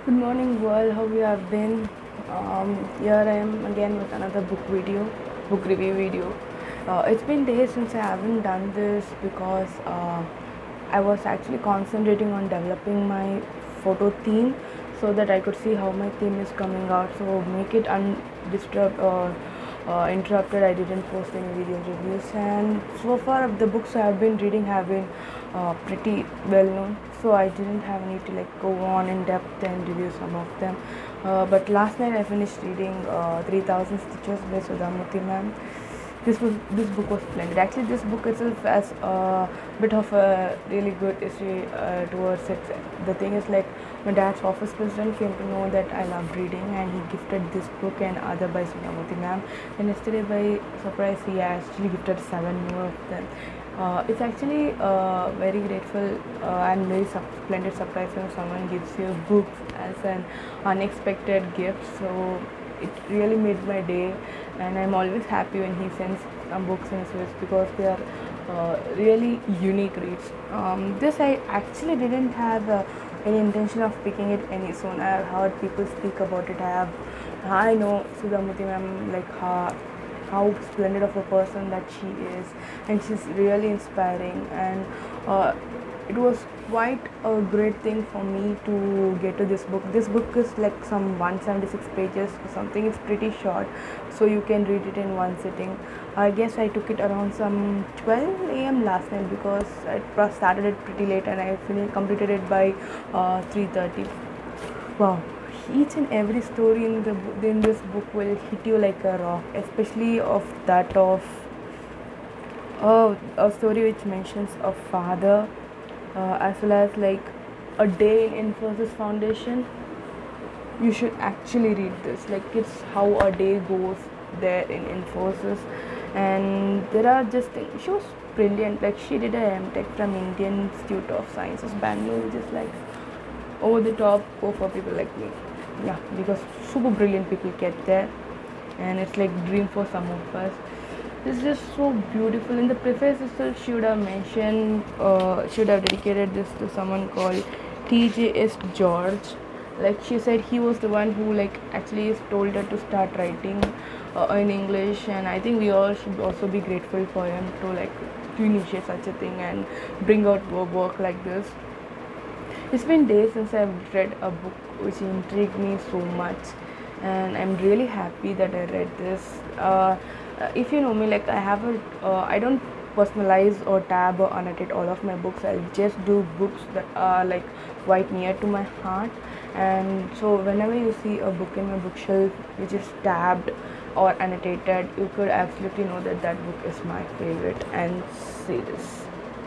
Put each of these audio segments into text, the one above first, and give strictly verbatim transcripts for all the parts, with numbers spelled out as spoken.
Good morning world, how you have been? Um, here I am again with another book video, book review video. Uh, it's been days since I haven't done this because uh, I was actually concentrating on developing my photo theme so that I could see how my theme is coming out. So make it undisturbed or uh, interrupted. I didn't post any video reviews, and so far the books I have been reading have been uh, pretty well known, so I didn't have need to like go on in depth and review some of them. Uh, but last night I finished reading uh, three thousand Stitches by Sudhamuthi ma'am. This was this book was splendid. Actually, this book itself has a bit of a really good history uh, towards it. The thing is, like, my dad's office president came to know that I loved reading, and he gifted this book and other by Sudhamuthi ma'am. And yesterday, by surprise, he actually gifted seven more of them. Uh, it's actually uh, very grateful uh, and very sub- splendid surprise when someone gives you books as an unexpected gift. So it really made my day, and I'm always happy when he sends some books in Swiss because they are uh, really unique reads. Um, this I actually didn't have uh, any intention of picking it any soon. I have heard people speak about it. I have I know Sudhamuthi ma'am, like her how splendid of a person that she is, and she's really inspiring. And uh, it was quite a great thing for me to get to this book. This book is like some one hundred seventy-six pages or something. It's pretty short, so you can read it in one sitting. I guess I took it around some twelve a m last night because I started it pretty late and I finished completed it by uh, three thirty. Wow, each and every story in the in this book will hit you like a rock, especially of that of uh, a story which mentions a father, uh, as well as like a day in Infosys Foundation. You should actually read this. Like, it's how a day goes there in Infosys, and there are just things. She was brilliant. Like, she did a M Tech from Indian Institute of Sciences, Bangalore, which is like over the top go for people like me. Yeah, because super brilliant people get there, and it's like dream for some of us. It's just so beautiful. In the preface itself, she would have mentioned, uh, should have dedicated this to someone called T J S George. Like, she said he was the one who like actually told her to start writing uh, in English, and I think we all should also be grateful for him to like to initiate such a thing and bring out work like this. It's been days since I've read a book which intrigued me so much, and I'm really happy that I read this. Uh, uh, if you know me, like, I have a, uh, I don't personalize or tab or annotate all of my books. I'll just do books that are like quite near to my heart, and so whenever you see a book in my bookshelf which is tabbed or annotated, you could absolutely know that that book is my favorite. And see this,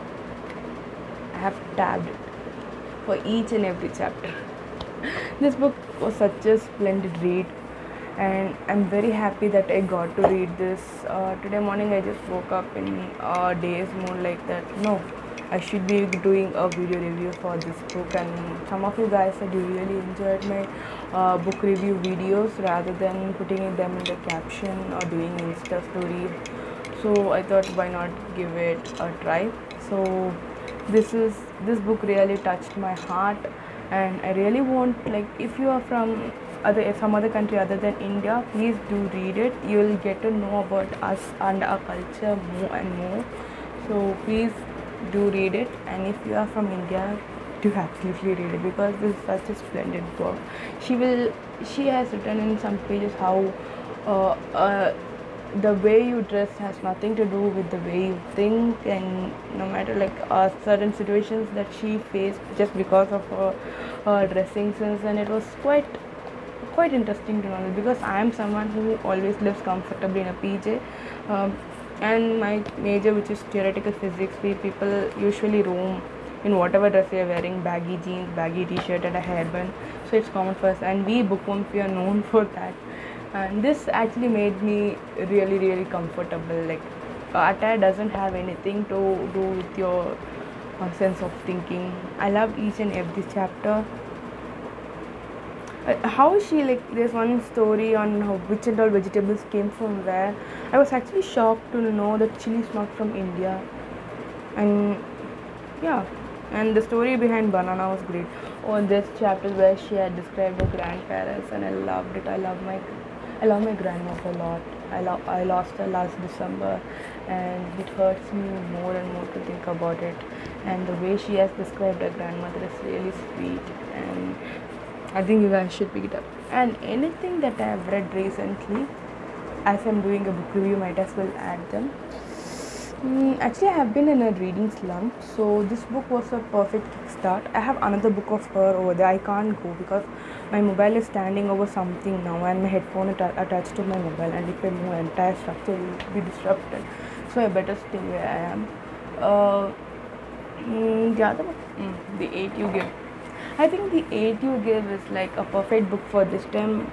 I have tabbed it for each and every chapter. This book was such a splendid read, and I'm very happy that I got to read this. Uh, today morning I just woke up in uh, days more like that. No, I should be doing a video review for this book, and some of you guys said you really enjoyed my uh, book review videos rather than putting them in the caption or doing Insta story. So I thought, why not give it a try. So this is this book really touched my heart, and I really want, like, if you are from other some other country other than India, please do read it. You will get to know about us and our culture more and more. So please do read it, and if you are from India, do absolutely read it because this is such a splendid book. She will she has written in some pages how uh, uh, the way you dress has nothing to do with the way you think, and no matter like uh, certain situations that she faced just because of her, her dressing sense. And it was quite quite interesting to know because I am someone who always lives comfortably in a P J, um, and my major, which is theoretical physics, we people usually roam in whatever dress we are wearing, baggy jeans, baggy t-shirt and a hairband. So it's common for us, and we bookworms, we are known for that. And this actually made me really really comfortable. Like, uh, attire doesn't have anything to do with your uh, sense of thinking. I loved each and every chapter. Uh, how she, like, there's one story on how which and all vegetables came from where. I was actually shocked to know that chili is not from India. And yeah, And the story behind Banana was great. Oh, this chapter where she had described her grandparents, and I loved it. I love my, I love my grandmother a lot. I love, I lost her last December, and it hurts me more and more to think about it. And the way she has described her grandmother is really sweet, and I think you guys should pick it up. And anything that I have read recently, as I'm doing a book review, might as well add them. Mm, actually, I have been in a reading slump, so this book was a perfect kickstart. I have another book of her over there. I can't go because my mobile is standing over something now, and my headphone is atta- attached to my mobile, and if I move, entire structure will be disrupted. So I better stay where I am. Uh, mm, the other book, mm, The Eight You Give. I think The Eight You Give is like a perfect book for this time,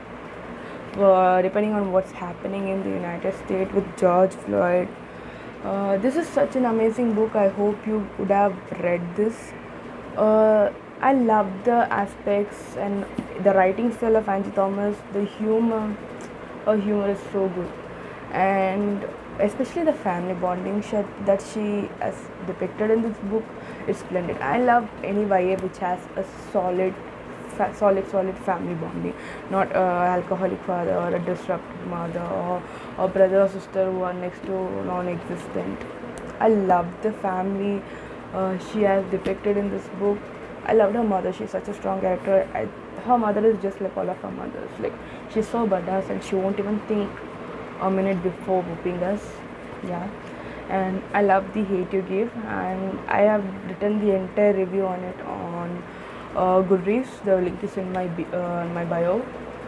uh, depending on what's happening in the United States with George Floyd. Uh, this is such an amazing book. I hope you would have read this. Uh, I love the aspects and the writing style of Angie Thomas. The humor, her humor is so good, and especially the family bonding shot that she has depicted in this book is splendid. I love any Y A which has a solid fa- solid solid family bonding, not a alcoholic father or a disrupted mother or a brother or sister who are next to non-existent. I love the family uh, she has depicted in this book. I loved her mother. She's such a strong character. I, her mother is just like all of her mothers. Like, she's so badass and she won't even think a minute before whooping us. Yeah. And I love The Hate You Give, and I have written the entire review on it on uh, Goodreads. The link is in my bi- uh, in my bio.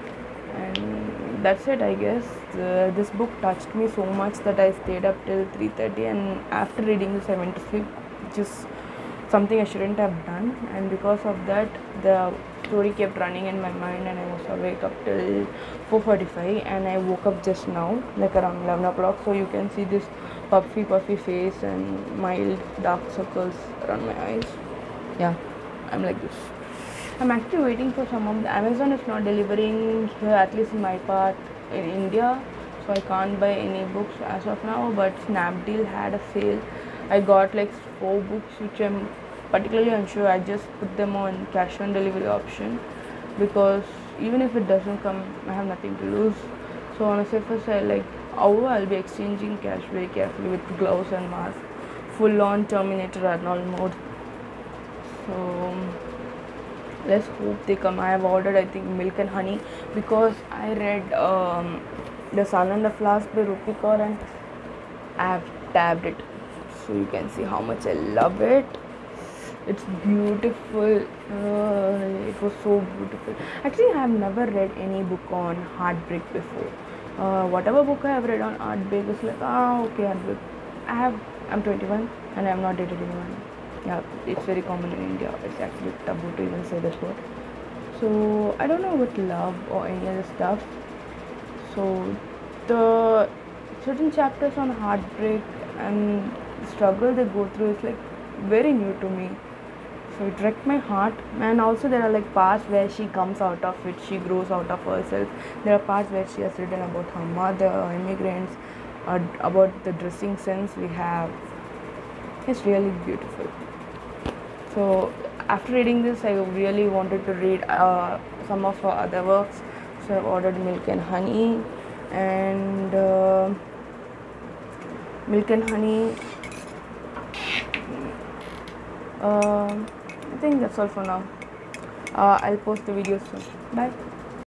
And that's it, I guess. Uh, this book touched me so much that I stayed up till three thirty, and after reading this I went to sleep, which is something I shouldn't have done. And because of that, the story kept running in my mind, and I was awake up till four forty-five, and I woke up just now, like around eleven o'clock. So you can see this puffy puffy face and mild dark circles around my eyes. Yeah, I'm like this. I'm actually waiting for some of the Amazon is not delivering here, at least in my part in India, so I can't buy any books as of now. But Snapdeal had a sale. I got like four books which I'm particularly unsure. I just put them on cash on delivery option because even if it doesn't come, I have nothing to lose. So on a safer side, like however, I'll be exchanging cash very carefully with gloves and mask, full on Terminator Arnold mode. So let's hope they come. I have ordered, I think, Milk and Honey because I read um, The Sun and the Flowers by Rupi Kaur, and I have tabbed it, so you can see how much I love it. It's beautiful. Uh, it was so beautiful. Actually, I have never read any book on heartbreak before. Uh, whatever book I have read on heartbreak is like, ah, okay, heartbreak. I have. I'm twenty-one and I have not dated anyone. Yeah, it's very common in India. It's actually taboo to even say this word. So I don't know about love or any other stuff. So the certain chapters on heartbreak and the struggle they go through is like very new to me. So it wrecked my heart. And also there are like parts where she comes out of it, she grows out of herself. There are parts where she has written about her mother, immigrants, uh, about the dressing sense we have. It's really beautiful. So after reading this, I really wanted to read uh, some of her other works. So I've ordered Milk and Honey, and uh, Milk and Honey. Uh, I think that's all for now. Uh, I'll post the videos soon. Bye.